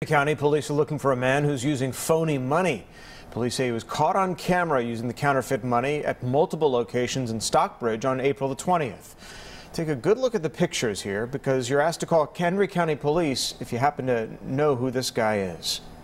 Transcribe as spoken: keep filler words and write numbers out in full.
County police are looking for a man who's using phony money. Police say he was caught on camera using the counterfeit money at multiple locations in Stockbridge on April the twentieth. Take a good look at the pictures here because you're asked to call Henry County Police if you happen to know who this guy is.